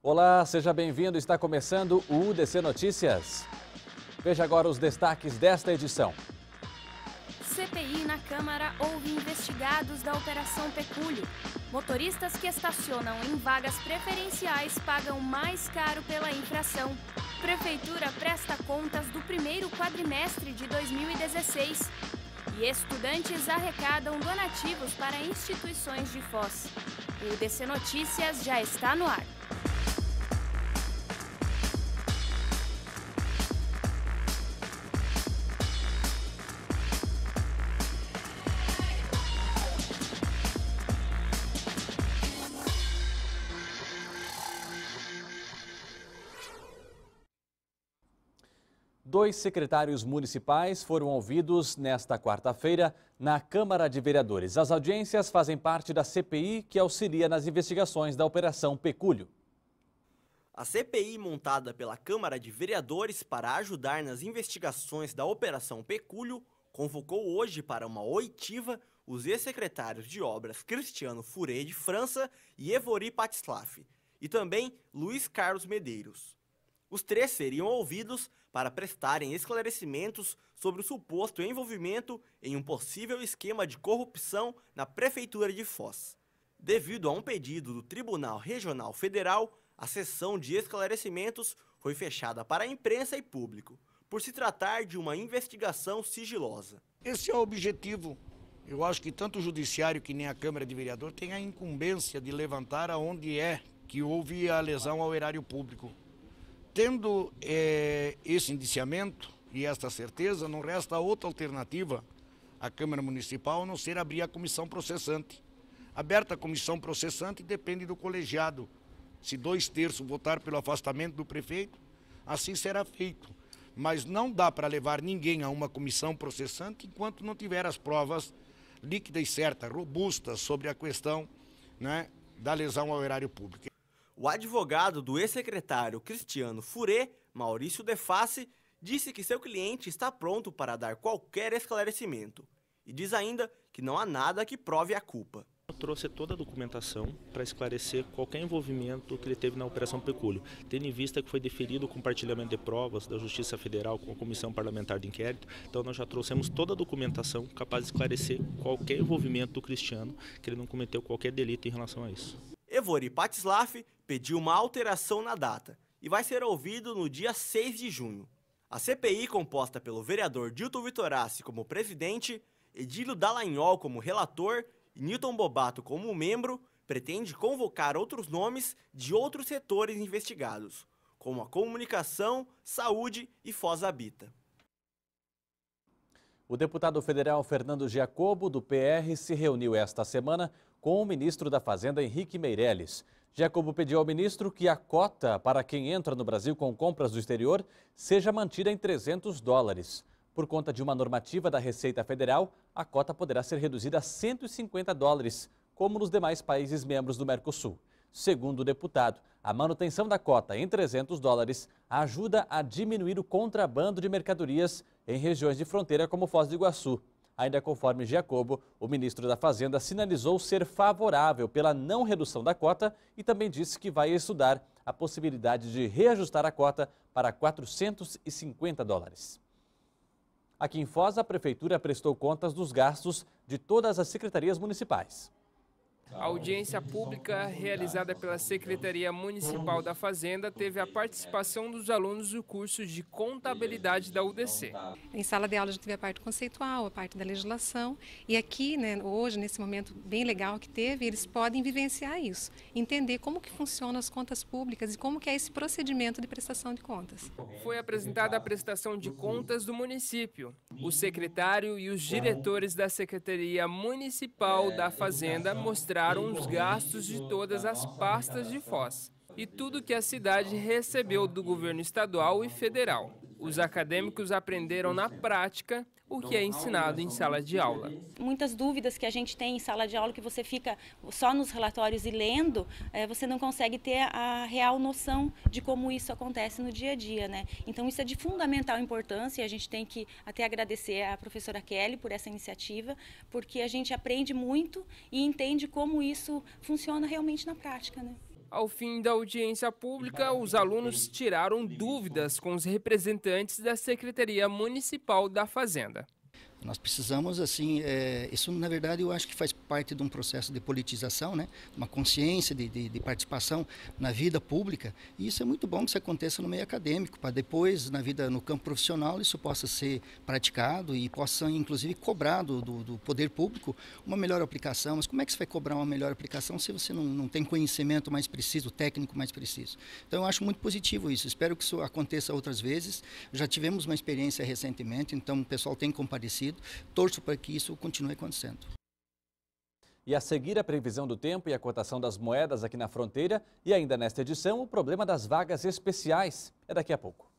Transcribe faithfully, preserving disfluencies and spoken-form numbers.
Olá, seja bem-vindo. Está começando o U D C Notícias. Veja agora os destaques desta edição. C P I na Câmara ouve investigados da Operação Pecúlio. Motoristas que estacionam em vagas preferenciais pagam mais caro pela infração. Prefeitura presta contas do primeiro quadrimestre de dois mil e dezesseis. E estudantes arrecadam donativos para instituições de Foz. O U D C Notícias já está no ar. Dois secretários municipais foram ouvidos nesta quarta-feira na Câmara de Vereadores. As audiências fazem parte da C P I que auxilia nas investigações da Operação Pecúlio. A C P I, montada pela Câmara de Vereadores para ajudar nas investigações da Operação Pecúlio, convocou hoje para uma oitiva os ex-secretários de obras Cristiano Furê de França e Evori Patislaf, e também Luiz Carlos Medeiros. Os três seriam ouvidos para prestarem esclarecimentos sobre o suposto envolvimento em um possível esquema de corrupção na Prefeitura de Foz. Devido a um pedido do Tribunal Regional Federal, a sessão de esclarecimentos foi fechada para a imprensa e público, por se tratar de uma investigação sigilosa. Esse é o objetivo. Eu acho que tanto o Judiciário que nem a Câmara de Vereadores tem a incumbência de levantar aonde é que houve a lesão ao erário público. Tendo é, esse indiciamento e esta certeza, não resta outra alternativa à Câmara Municipal a não ser abrir a comissão processante. Aberta a comissão processante depende do colegiado. Se dois terços votar pelo afastamento do prefeito, assim será feito. Mas não dá para levar ninguém a uma comissão processante enquanto não tiver as provas líquidas e certas, robustas sobre a questão, né, da lesão ao erário público. O advogado do ex-secretário Cristiano Furê, Maurício Deface, disse que seu cliente está pronto para dar qualquer esclarecimento e diz ainda que não há nada que prove a culpa. Eu trouxe toda a documentação para esclarecer qualquer envolvimento que ele teve na Operação Pecúlio, tendo em vista que foi deferido o compartilhamento de provas da Justiça Federal com a Comissão Parlamentar de Inquérito. Então nós já trouxemos toda a documentação capaz de esclarecer qualquer envolvimento do Cristiano, que ele não cometeu qualquer delito em relação a isso. Evori Patislaf pediu uma alteração na data e vai ser ouvido no dia seis de junho. A C P I, composta pelo vereador Dilton Vitorassi como presidente, Edílio Dallagnol como relator e Newton Bobato como membro, pretende convocar outros nomes de outros setores investigados, como a comunicação, saúde e Foz Habita. O deputado federal Fernando Giacobo, do P R, se reuniu esta semana com o ministro da Fazenda, Henrique Meirelles. Giacobo pediu ao ministro que a cota para quem entra no Brasil com compras do exterior seja mantida em trezentos dólares. Por conta de uma normativa da Receita Federal, a cota poderá ser reduzida a cento e cinquenta dólares, como nos demais países membros do Mercosul. Segundo o deputado, a manutenção da cota em trezentos dólares ajuda a diminuir o contrabando de mercadorias em regiões de fronteira como Foz do Iguaçu. Ainda conforme Giacobo, o ministro da Fazenda sinalizou ser favorável pela não redução da cota e também disse que vai estudar a possibilidade de reajustar a cota para quatrocentos e cinquenta dólares. Aqui em Foz, a Prefeitura prestou contas dos gastos de todas as secretarias municipais. A audiência pública realizada pela Secretaria Municipal da Fazenda teve a participação dos alunos do curso de Contabilidade da U D C. Em sala de aula a gente teve a parte conceitual, a parte da legislação e aqui, né, hoje, nesse momento bem legal que teve, eles podem vivenciar isso, entender como que funcionam as contas públicas e como que é esse procedimento de prestação de contas. Foi apresentada a prestação de contas do município. O secretário e os diretores da Secretaria Municipal da Fazenda mostraram os gastos de todas as pastas de Foz e tudo que a cidade recebeu do governo estadual e federal. Os acadêmicos aprenderam na prática o que é ensinado em sala de aula. Muitas dúvidas que a gente tem em sala de aula, que você fica só nos relatórios e lendo, é, você não consegue ter a real noção de como isso acontece no dia a dia, né? Então isso é de fundamental importância e a gente tem que até agradecer à professora Kelly por essa iniciativa, porque a gente aprende muito e entende como isso funciona realmente na prática, né? Ao fim da audiência pública, os alunos tiraram dúvidas com os representantes da Secretaria Municipal da Fazenda. Nós precisamos, assim, é, isso na verdade eu acho que faz parte de um processo de politização, né? Uma consciência de, de, de participação na vida pública, e isso é muito bom que isso aconteça no meio acadêmico, para depois, na vida, no campo profissional, isso possa ser praticado e possa, inclusive, cobrar do, do, do poder público uma melhor aplicação. Mas como é que você vai cobrar uma melhor aplicação se você não, não tem conhecimento mais preciso, técnico mais preciso? Então eu acho muito positivo isso, espero que isso aconteça outras vezes. Já tivemos uma experiência recentemente, então o pessoal tem comparecido. Torço para que isso continue acontecendo. E a seguir, a previsão do tempo e a cotação das moedas aqui na fronteira. E ainda nesta edição, o problema das vagas especiais. É daqui a pouco.